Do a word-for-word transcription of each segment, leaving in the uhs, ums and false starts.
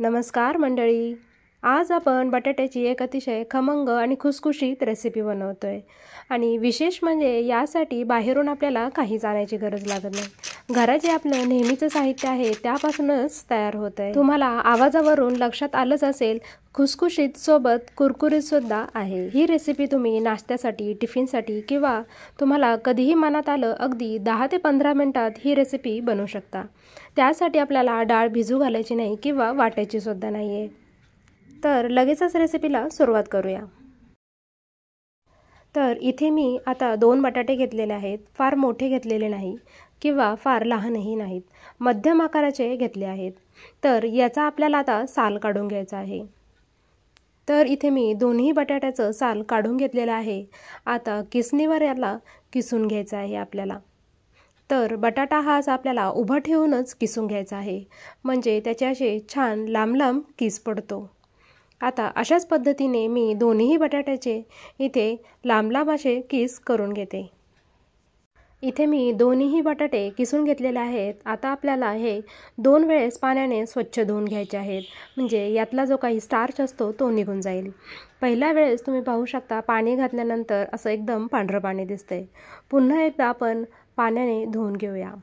नमस्कार मंडळी, आज आपण बटाट्याची एक अतिशय खमंग आणि खुसखुशीत रेसिपी बनवतोय आणि विशेष म्हणजे यासाठी बाहेरून आपल्याला काहीच आणायची गरज लागत नाही। घरात जे आपलं नेहमीचं साहित्य आहे त्यापासूनच तयार होत आहे। तुम्हाला आवाजावरून लक्षात आलंच असेल, खुसखुशीत सोबत कुरकुरीत सुद्धा आहे। ही रेसिपी तुम्ही नाश्त्यासाठी, टिफिनसाठी किंवा तुम्हाला कधीही मनात आलं अगदी दहा ते पंधरा मिनिटात ही रेसिपी बनवू शकता। त्यासाठी आपल्याला डाळ भिजू घालायची नाही किंवा वाटायची सुद्धा नाहीये। तर लगेचच रेसिपीला सुरुवात करूया। तर इथे मी आता दोन बटाटे घेतलेले आहेत। फार मोठे घेतलेले नाही किंवा फार लहानही नाहीत, मध्यम आकाराचे घेतले आहेत। तर याचा आपल्याला आता साल काढून घ्यायचा आहे। तर इथे मी दोन्ही बटाट्याचं साल काढून घेतलेलं आहे। आता किसणीवर याला किसून घ्यायचं आहे आपल्याला। तर बटाटा हा आपल्याला उभा ठेवूनच किसून घ्यायचा आहे, म्हणजे त्याचे असे छान लांब लांब किस पडतो। आता अशाच पद्धतीने मी दोन्ही बटाट्याचे इथे लांब लांब असे किस करून घेते। इथे मी दोन्ही बटाटे किसून घेतलेले आहेत। आता आपल्याला हे दोन वेळेस पाण्याने स्वच्छ धुवून घ्यायचे आहेत, म्हणजे यातला जो काही स्टार्च असतो तो निघून जाईल। पहिल्या वेळेस तुम्ही पाहू शकता पाणी घातल्यानंतर असं एकदम पांढरं पाणी दिसतंय। पुन्हा एकदा आपण पाण्याने धुवून घेऊया।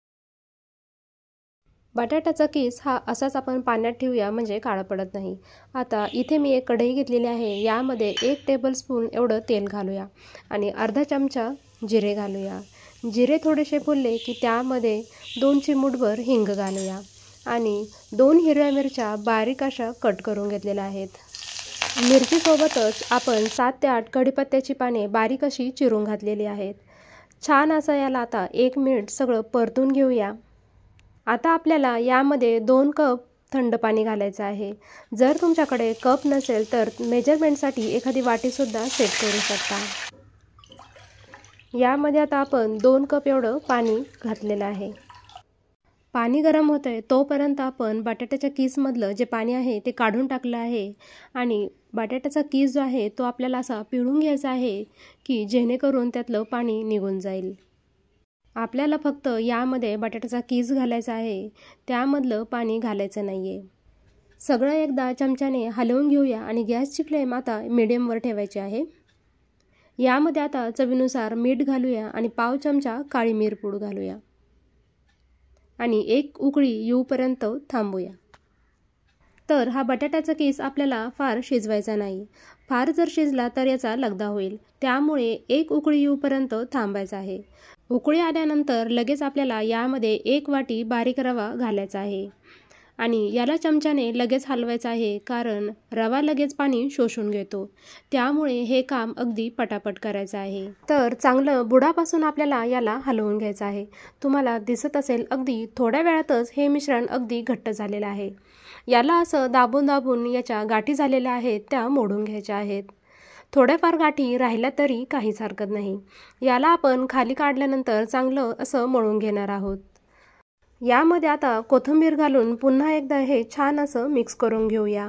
बटाट्याचा किस हा असाच आपण पाण्यात ठेवूया, म्हणजे काळा पडत नाही। आता इथे मी एक कढई घेतलेली आहे, यामध्ये एक टेबलस्पून एवढं तेल घालूया आणि अर्धा चमचा जिरे घालूया। जिरे थोडेसे फुलले की त्यामध्ये दोन चिमूटभर हिंग घालूया आणि दोन हिरव्या मिरच्या बारीक अशा कट करून घेतलेल्या आहेत। मिरचीसोबतच आपण सात ते आठ कढीपत्त्याची पाने बारीक अशी चिरून घातलेली आहेत। छान असं याला आता एक मिनिट सगळं परतून घेऊया। आता आपल्याला यामध्ये दोन कप थंड पाणी घालायचं आहे। जर तुमच्याकडे कप नसेल तर मेजरमेंटसाठी एखादी वाटीसुद्धा सेट करू शकता। यामध्ये आता आपण दोन कप एवढं पाणी घातलेलं आहे। पाणी गरम होत आहे तोपर्यंत आपण बटाट्याच्या किसमधलं जे पाणी आहे ते काढून टाकलं आहे आणि बटाट्याचा किस जो आहे तो आपल्याला असा पिळून घ्यायचा आहे की जेणेकरून त्यातलं पाणी निघून जाईल। आपल्याला फक्त यामध्ये बटाट्याचा किस घालायचा आहे, त्यामधलं पाणी घालायचं नाहीये। सगळं एकदा चमच्याने हलवून घेऊया आणि गॅसची फ्लेम आता मीडियमवर ठेवायची आहे। यामध्ये आता चवीनुसार मीठ घालूया आणि पाव चमचा काळी मिरपूड घालूया आणि एक उकळी येऊपर्यंत थांबूया। तर हा बटाट्याचा किस आपल्याला फार शिजवायचा नाही, फार जर शिजला तर याचा लगदा होईल, त्यामुळे एक उकळी येऊपर्यंत थांबायचं आहे। उकळी आल्यानंतर लगेच आपल्याला यामध्ये एक वाटी बारीक रवा घालायचा आहे आणि याला चमच्याने लगेच हलवायचं आहे, कारण रवा लगेच पाणी शोषून घेतो, त्यामुळे हे काम अगदी पटापट करायचं आहे। तर चांगलं बुडापासून आपल्याला याला हलवून घ्यायचं आहे। तुम्हाला दिसत असेल अगदी थोड्या वेळातच हे मिश्रण अगदी घट्ट झालेलं आहे। याला असं दाबून दाबून याच्या गाठी झालेल्या आहेत त्या मोडून घ्यायच्या आहेत। थोड्याफार गाठी राहिल्या तरी काहीच हरकत नाही। याला आपण खाली काढल्यानंतर चांगलं असं मळून घेणार आहोत। यामध्ये आता कोथिंबीर घालून पुन्हा एकदा हे छान असं मिक्स करून घेऊया।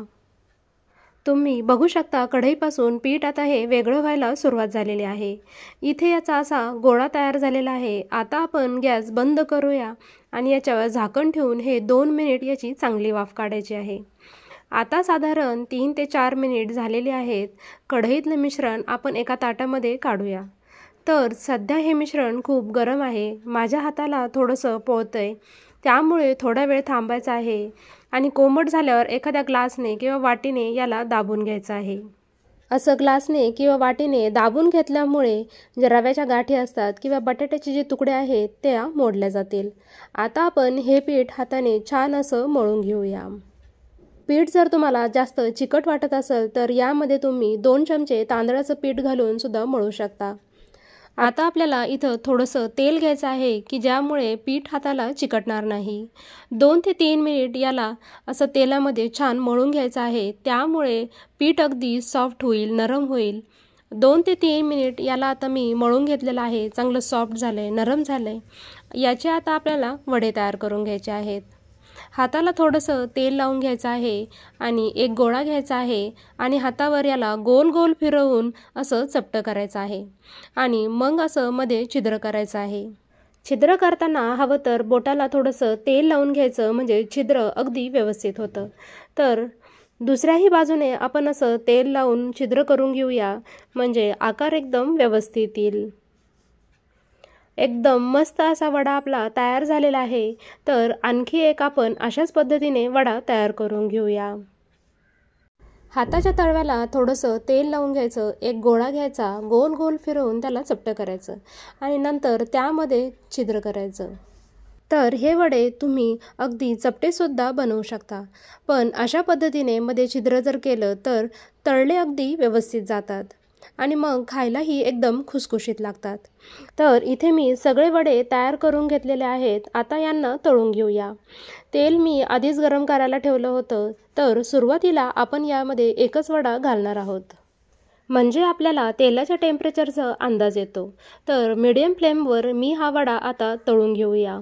तुम्ही बघू शकता कढईपासून पीठ आता हे वेगळं व्हायला सुरुवात झालेली आहे। इथे याचा असा गोळा तयार झालेला आहे। आता आपण गॅस बंद करूया आणि याच्यावर झाकण ठेवून हे दोन मिनिट याची चांगली वाफ काढायची आहे। आता साधारण तीन ते चार मिनिट झालेले आहेत। कढईतलं मिश्रण आपण एका ताटामध्ये काढूया। तर सध्या हे मिश्रण खूप गरम आहे, माझ्या हाताला थोडंसं पोळतंय, त्यामुळे थोडा वेळ थांबायचं आहे आणि कोमट झाल्यावर एखाद्या ग्लासने किंवा वाटीने याला दाबून घ्यायचं आहे। असं ग्लासने किंवा वाटीने दाबून घेतल्यामुळे जे रव्याच्या गाठी असतात किंवा बटाट्याचे जे तुकडे आहेत त्या मोडल्या जातील। आता आपण हे पीठ हाताने छान असं मळून घेऊया। पीठ जर तुम्हाला जास्त चिकट वाटत असेल तर यामध्ये तुम्ही दोन चमचे तांदळाचं पीठ घालून सुद्धा मळू शकता। आता आपल्याला इथं थोडंसं तेल घ्यायचं आहे की ज्यामुळे पीठ हाताला चिकटणार नाही। दोन ते तीन मिनिट याला असं तेलामध्ये छान मळून घ्यायचं आहे, त्यामुळे पीठ अगदी सॉफ्ट होईल, नरम होईल। दोन ते तीन मिनिट याला आता मी मळून घेतलेलं आहे, चांगलं सॉफ्ट झालंय, नरम झालंय। याचे आता आपल्याला वडे तयार करून घ्यायचे आहेत। हाताला थोडंसं तेल लावून घ्यायचं आहे आणि एक गोळा घ्यायचा आहे आणि हातावर याला गोल गोल फिरवून असं चपटं करायचं आहे आणि मग असं मध्ये छिद्र करायचं आहे। छिद्र करताना हवं तर बोटाला थोडंसं तेल लावून घ्यायचं, म्हणजे छिद्र अगदी व्यवस्थित होतं. तर दुसऱ्याही बाजूने आपण असं तेल लावून छिद्र करून घेऊया, म्हणजे आकार एकदम व्यवस्थित येईल. एकदम मस्त असा वडा आपला तयार झालेला आहे. तर आणखी एक आपण अशाच पद्धतीने वडा तयार करून घेऊया. हाताच्या तळव्याला थोडंसं तेल लावून घ्यायचं, एक गोळा घ्यायचा, गोल गोल फिरवून त्याला चपटं करायचं आणि नंतर त्यामध्ये छिद्र करायचं. तर हे वडे तुम्ही अगदी चपटेसुद्धा बनवू शकता, पण अशा पद्धतीने मध्ये छिद्र जर केलं तर तळले अगदी व्यवस्थित जातात आणि मग खायलाही एकदम खुसखुशीत लागतात. तर इथे मी सगळे वडे तयार करून घेतलेले आहेत. आता यांना तळून घेऊया. तेल मी आधीच गरम करायला ठेवलं होतं. तर सुरुवातीला आपण यामध्ये एकच वडा घालणार आहोत, म्हणजे आपल्याला तेलाच्या टेम्परेचरचा अंदाज येतो. तर मीडियम फ्लेमवर मी हा वडा आता तळून घेऊया.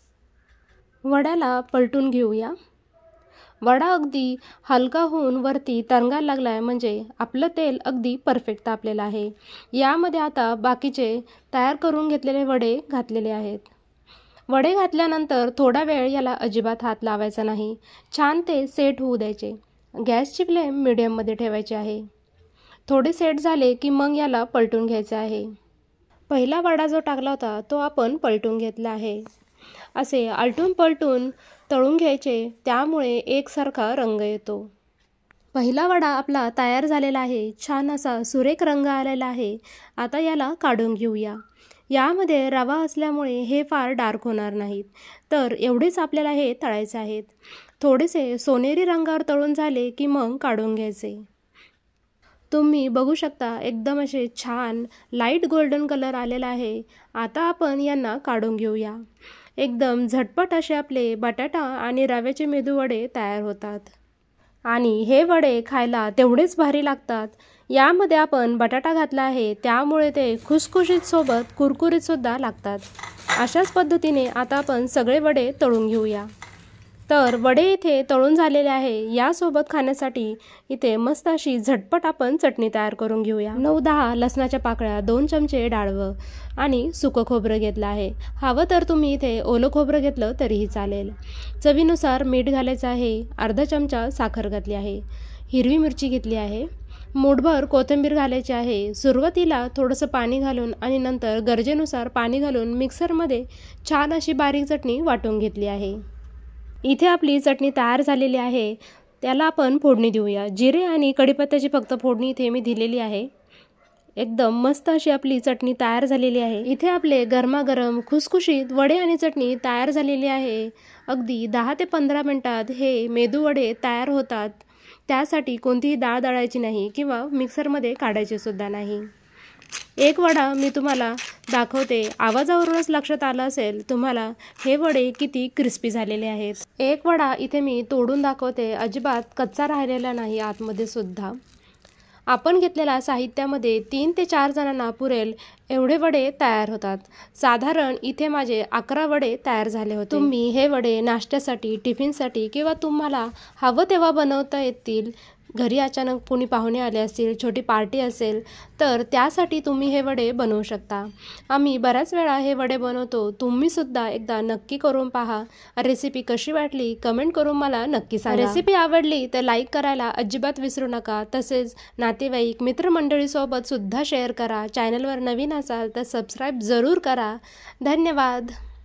वड्याला पलटून घेऊया. वडा अगदी हलका होऊन वरती तरंगायला लागला आहे, म्हणजे आपलं तेल अगदी परफेक्ट तापलेलं आहे. यामध्ये आता बाकीचे तयार करून घेतलेले वडे घातलेले आहेत. वडे घातल्यानंतर थोडा वेळ याला अजिबात हात लावायचा नाही. छान ते सेट होऊ द्यायचे. गॅसची फ्लेम मिडियममध्ये ठेवायची आहे. थोडे सेट झाले की मग याला पलटून घ्यायचे आहे. पहिला वडा जो टाकला होता तो आपण पलटून घेतला आहे. असे आलटून पलटून तळून घ्यायचे, त्यामुळे एकसारखा रंग येतो. पहिला वडा आपला तयार झालेला आहे. छान असा सुरेख रंग आलेला आहे. आता याला काढून घेऊया. यामध्ये रवा असल्यामुळे हे फार डार्क होणार नाहीत. तर एवढेच आपल्याला हे तळायचे आहेत. थोडेसे सोनेरी रंगावर तळून झाले की मग काढून घ्यायचे. तुम्ही बघू शकता एकदम असे छान लाईट गोल्डन कलर आलेला आहे. आता आपण यांना काढून घेऊया. एकदम झटपट असे आपले बटाटा आणि रव्याचे मेदू वडे तयार होतात आणि हे वडे खायला तेवढेच भारी लागतात. यामध्ये आपण बटाटा घातला आहे, त्यामुळे ते खुसखुशीत सोबत कुरकुरीतसुद्धा लागतात. अशाच पद्धतीने आता आपण सगळे वडे तळून घेऊया. तर वडे इथे तळून झालेले आहे. यासोबत खाण्यासाठी इथे मस्त अशी झटपट आपण चटणी तयार करून घेऊया. नऊ दहा लसणाच्या पाकळ्या, दोन चमचे डाळवं आणि सुकं खोबरं घेतलं आहे. हवं तर तुम्ही इथे ओलं खोबरं घेतलं तरीही चालेल. चवीनुसार मीठ घालायचं आहे. अर्धा चमचा साखर घातली आहे. हिरवी मिरची घेतली आहे. मूठभर कोथिंबीर घालायची आहे. सुरुवातीला थोडंसं पाणी घालून आणि नंतर गरजेनुसार पाणी घालून मिक्सरमध्ये छान अशी बारीक चटणी वाटून घेतली आहे. इथे आपली चटणी तयार झालेली आहे. त्याला आपण फोडणी देऊया. जिरे आणि कढीपत्त्याची फक्त फोडणी इथे मी दिलेली आहे. एकदम मस्त अशी आपली चटणी तयार झालेली आहे. इथे आपले गरमागरम खुसखुशीत वडे आणि चटणी तयार झालेली आहे. अगदी दहा ते पंधरा मिनिटात हे मेदू वडे तयार होतात. त्यासाठी कोणतीही डाळ दळायची नाही किंवा मिक्सरमध्ये काढायचे सुद्धा नाही. एक वडा मी तुम्हाला दाखवते. आवाजावरूनच लक्षात आलं असेल तुम्हाला हे वडे किती क्रिस्पी झालेले आहेत. एक वडा इथे मी तोडून दाखवते. अजिबात कच्चा राहिलेला नाही आतमध्ये सुद्धा. आपण घेतलेल्या साहित्यामध्ये तीन ते चार जणांना पुरेल एवढे वडे तयार होतात. साधारण इथे माझे अकरा वडे तयार झाले होते. तुम्ही हे वडे नाश्त्यासाठी, टिफिनसाठी किंवा तुम्हाला हवं तेव्हा बनवता येतील. घरी अचानक कोणी पाहुणे आले असतील, छोटी पार्टी असेल तर त्यासाठी तुम्ही हे वडे बनवू शकता. आम्ही बऱ्याच वेळा हे वडे बनवतो. तुम्हीसुद्धा एकदा नक्की करून पहा. रेसिपी कशी वाटली कमेंट करून मला नक्की सांगा. रेसिपी आवडली तर लाईक करायला अजिबात विसरू नका. तसेच नातेवाईक मित्रमंडळीसोबत सुद्धा शेअर करा. चॅनलवर नवीन असाल तर सबस्क्राईब जरूर करा. धन्यवाद.